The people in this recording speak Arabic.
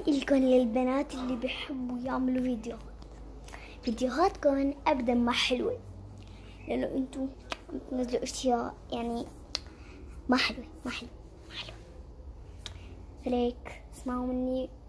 إلكن للبنات اللي بيحبوا يعملوا فيديوهاتكم أبدا ما حلوة، لأنه انتو بتنزلوا اشياء يعني ما حلوة. فليك اسمعوا مني